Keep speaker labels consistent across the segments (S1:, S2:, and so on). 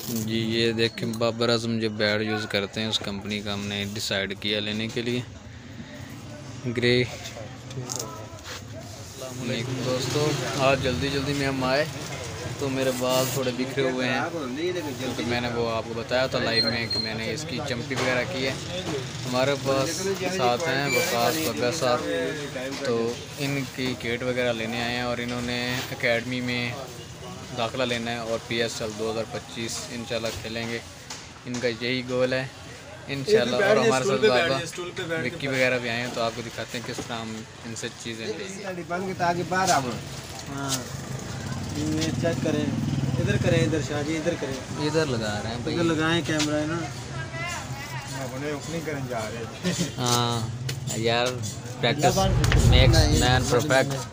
S1: जी ये देखें बाबर आजम जो बैड यूज़ करते हैं उस कंपनी का हमने डिसाइड किया लेने के लिए ग्रे। दोस्तों आज जल्दी में हम आए तो मेरे बाल थोड़े बिखरे हुए हैं क्योंकि मैंने वो आपको बताया था लाइव में कि मैंने इसकी चम्पी वगैरह की है। हमारे पास साथ हैं वकास बग्गा साहब, तो इनकी किट वगैरह लेने आए हैं और इन्होंने एकेडमी में दाखिला लेना है और PSL 2025 इंशाल्लाह खेलेंगे। इनका यही गोल है इंशाल्लाह। और हमारे साथ बाबा विक्की वगैरह भी आए हैं तो आपको दिखाते हैं किस तरह हम इनसे चीज़ें
S2: चेक करें। इधर करें, इधर शाह जी इधर करें,
S1: इधर लगा रहे हैं,
S2: इधर लगाएं कैमरा है ना।
S3: ओपनिंग करने जा रहे हैं।
S1: हाँ यार, प्रैक्टिस मेक्स मैन परफेक्ट।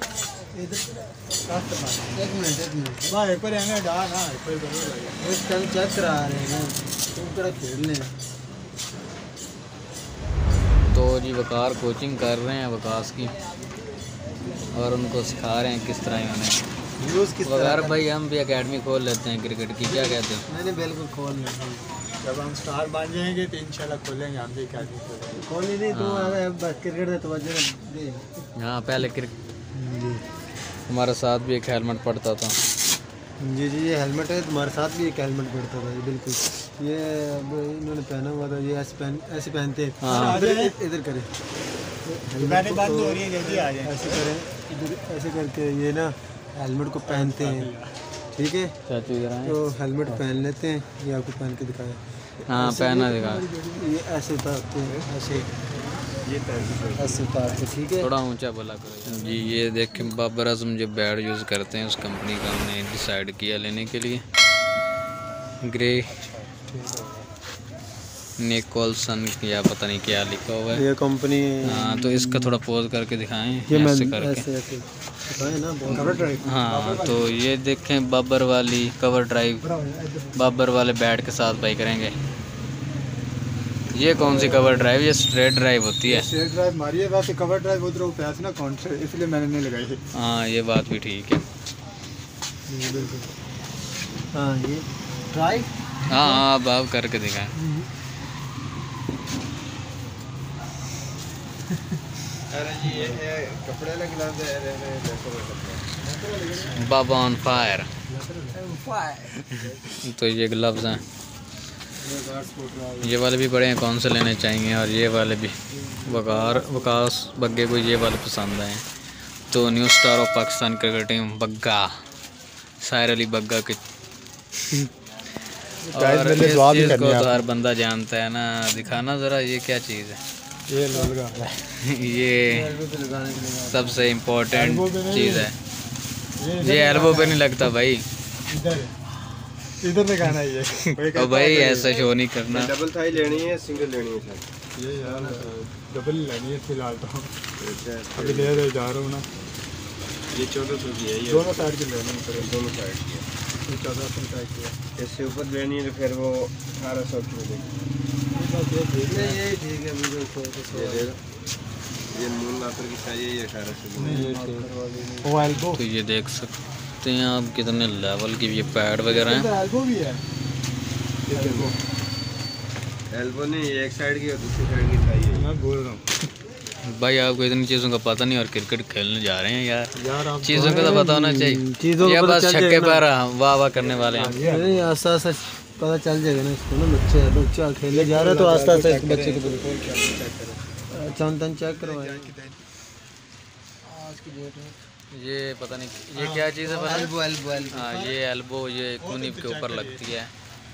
S2: एक मिनट भाई पर हमें डा ना इस टाइम चेक करा रहे हैं तुम करा खेलने।
S1: तो जी वकार कोचिंग कर रहे हैं वकास की और उनको सिखा रहे हैं किस तरह इन्होंने वकार। भाई हम भी एकेडमी खोल लेते हैं क्रिकेट की, क्या कहते हैं?
S2: मैंने बिल्कुल खोल लिया।
S3: जब हम स्टार बन जाएंगे तो इंशाल्लाह खोलेंगे हम भी एकेडमी खोलेंगे।
S2: खोल ही नहीं तो बस क्रिकेट से तवज्जो दे।
S1: हाँ पहले क्रिकेट हमारे साथ भी एक हेलमेट पड़ता था।
S2: जी जी ये हेलमेट है, तुम्हारे साथ भी एक हेलमेट पड़ता था। ये बिल्कुल ये अब इन्होंने पहना हुआ था, ये ऐसे पहनते हैं।
S1: हाँ
S2: इधर करें,
S3: दुकानें बंद हो रही हैं, जल्दी आ जाए।
S2: ऐसे करें, इधर ऐसे करके ये ना हेलमेट को पहनते हैं, ठीक है? तो हेलमेट पहन लेते हैं, ये आपको पहन के दिखाया।
S1: हाँ पहना दिखा।
S2: ये ऐसे उतारते हैं, ऐसे ऐसे उतारते, ठीक है?
S1: थोड़ा ऊंचा बोला करो जी। ये देखें बाबर आजम जो बैड यूज़ करते हैं उस कंपनी का हमने डिसाइड किया लेने के लिए ग्रे निकोलसन या पता नहीं क्या लिखा हुआ है
S2: ये कंपनी।
S1: हाँ तो इसका थोड़ा पोज करके दिखाएं
S2: ये
S1: ऐसे करके।
S2: ऐसे ना कवर ड्राइव।
S1: हाँ तो ये देखें बाबर वाली कवर ड्राइव बाबर वाले बैट के साथ भाई करेंगे। ये कौन सी कवर ड्राइव? ये स्ट्रेट ड्राइव होती है।
S3: स्ट्रेट ड्राइव मारी है, वैसे कवर ड्राइव उधर पैसे ना काउंटर, इसलिए मैंने नहीं लगाई है।
S1: हाँ ये बात भी ठीक है।
S2: हाँ ये ड्राइव।
S1: हाँ हाँ अब आप करके दिखाएं।
S3: अरे जी ये कपड़े लग
S1: बाबा ऑन फायर। तो ये ग्लव्स हैं, ये वाले भी बड़े हैं, कौन से लेने चाहिए? और ये वाले भी वकास बग्गे को ये वाले पसंद आए। तो new star of Pakistan cricket team Bagga Sahir Ali Bagga के और इस चीज़ को तो हर बंदा जानता है ना। दिखाना ज़रा ये क्या चीज़ है?
S3: ये लगा
S1: ये सबसे इम्पोर्टेंट चीज़ है। ये एल्बो पे नहीं लगता भाई,
S3: इधर लगाना है ये।
S1: तो भाई ऐसा शो नहीं करना।
S3: डबल थाई लेनी है, सिंगल लेनी है सर? ये यार डबल लेनी है फिलहाल तो। अभी ले जा रहा हूँ ना। ये 1400 की है, ये दोनों साइड की लेनी है, दोनों साइड की 1400 की है। इससे ऊपर लेनी है तो फिर वो 1800 की मिलेगी।
S2: ये ठीक है मुझे
S3: ये मून लाकर की चाहिए, ये 1800 की।
S2: वो एल्बो
S1: तो ये देख सकते हैं आप कितने लेवल की ये पैड वगैरह हैं।
S2: एल्बो भी है।
S3: एल्बो नहीं, एक साइड की और दूसरी साइड की चाहिए। मैं बोल रहा हूँ
S1: भाई आपको इतनी चीज़ों का पता नहीं और क्रिकेट खेलने जा रहे हैं यार।
S2: आप
S1: चीज़ों का तो पता होना चाहिए। ये बस छक्के पर वाह वाह करने वाले हैं।
S2: नहीं आस्ता आस्ता पता चल जाएगा ना इसको ना। बच्चा खेलने जा रहा है तो आस्ता आस्ता इस बच्चे को चेक करवाया। आज की डेट में
S1: ये पता नहीं ये क्या चीज़ है?
S2: Elbow elbow elbow.
S1: हाँ ये एल्बो ये कूनी के ऊपर लगती है।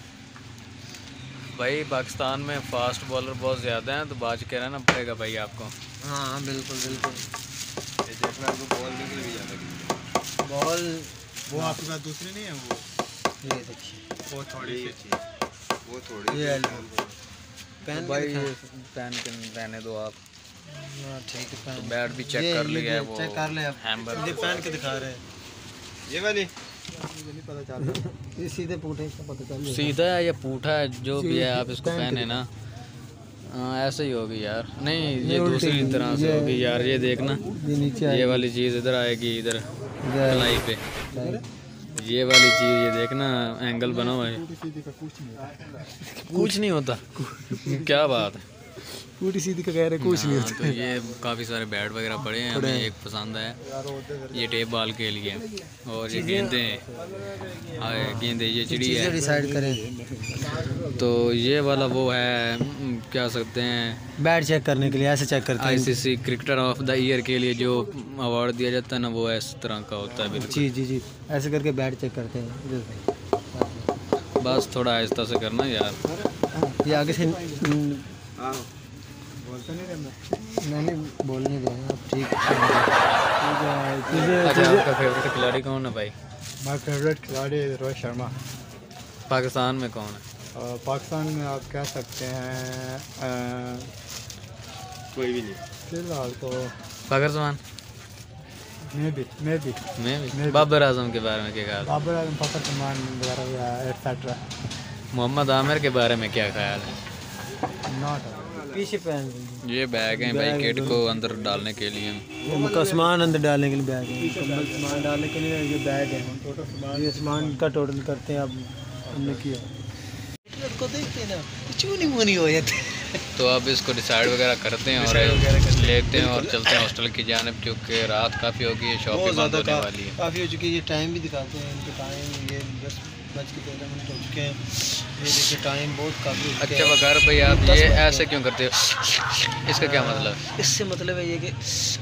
S1: भाई पाकिस्तान में फास्ट बॉलर बहुत ज़्यादा हैं तो बाज के रहना पड़ेगा भाई आपको।
S2: हाँ बिल्कुल बिल्कुल।
S3: ये देखना आपको बॉल निकल भी जाता है।
S2: बॉल
S3: वो आपके पास दूसरी नहीं है? वो
S2: ये देखिए
S3: वो थोड़ी सी, वो थोड़ी
S2: ये एल्बो पेन
S1: भाई पेन के रहने दो आप।
S2: ठीक है पेन
S1: बैट भी चेक कर लिया है वो,
S2: चेक कर ले। अब
S1: हैमर
S2: ये पेन के दिखा रहे हैं
S3: ये वाली।
S2: नहीं पता चल रहा ये सीधे पूठे का पता चल जाएगा।
S1: सीधा है या पूठा है जो भी है आप इसको पहने ना। ऐसे ही होगी यार। नहीं ये दूसरी तरह से होगी यार। ये देखना
S2: ये नीचे
S1: ये वाली चीज़ इधर आएगी, इधर कलाई पे ये वाली चीज़ ये देखना एंगल बना हुआ है, कुछ नहीं होता। क्या बात है,
S2: पूरी सीधी का कह रहे कुछ नहीं होता।
S1: तो ये काफ़ी सारे बैट वगैरह पड़े हैं, हमें एक पसंद है, ये टेप बॉल के लिए, और ये गेंदें, गेंदे, ये चिड़ी है।
S2: डिसाइड करें
S1: तो ये वाला वो है, क्या सकते हैं,
S2: बैट चेक करने के लिए ऐसे चेक करते हैं।
S1: ICC cricketer of the year के लिए जो अवार्ड दिया जाता है ना, वो इस तरह का होता है बिल्कुल।
S2: जी जी जी, ऐसे करके बैट चेक करते हैं।
S1: बस थोड़ा आहिस्ता से करना यार,
S2: ये आगे से नहीं बोलने दें आप, ठीक है।
S1: अच्छा, आपका फेवरेट खिलाड़ी कौन है भाई?
S3: माय फेवरेट खिलाड़ी रोहित शर्मा।
S1: पाकिस्तान में कौन है?
S3: पाकिस्तान में आप कह सकते हैं कोई भी नहीं फिलहाल तो।
S1: पाकिस्तान
S3: मैं भी
S1: बाबर आजम के बारे में क्या ख्याल?
S3: बाबर आजम, फखर जमान वगैरह एटसेट्रा।
S1: मोहम्मद आमिर के बारे में क्या ख्याल है?
S3: नॉट
S2: पीछे पहन
S1: ये बैग हैं भाई किट को अंदर डालने के लिए,
S2: का सामान अंदर डालने के लिए बैग है, मुकम्मल सामान डालने के लिए ये बैग है। ये सामान का टोटल करते हैं अब हमने किया। को देखते हैं ना, चूनी मुनी हो जाते।
S1: तो अब इसको डिसाइड वगैरह करते हैं और लेते हैं और चलते हैं हॉस्टल की जानिब, क्योंकि रात काफ़ी हो गई है, शॉप भी बंद होने वाली है।
S2: काफ़ी हो चुकी है। ये टाइम भी दिखाते हैं इनके टाइम, ये 10:13 हो चुके हैं। ये देखिए टाइम बहुत काफ़ी।
S1: अच्छा वकार भाई, आप ये ऐसे क्यों करते हो, इसका क्या मतलब?
S2: इससे मतलब है ये कि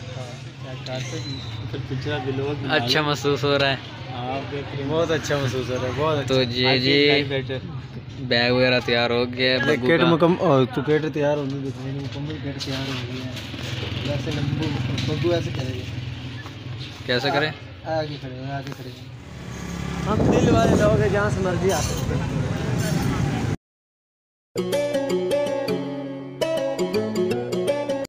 S1: अच्छा महसूस हो रहा है,
S2: बहुत अच्छा महसूस हो रहा है, बहुत अच्छा।
S1: तो जी बैग वगैरह तैयार हो गया है।
S2: किट मुकम्मल, तो किट तैयार होने दिखाई, मुकम्मल किट तैयार हो गई है। वैसे बब्बू ऐसे करेंगे,
S1: कैसे करें?
S2: आगे खड़े, आगे खड़े। हम दिल वाले लोग हैं, जहाँ से मर्जी आ सकते हैं।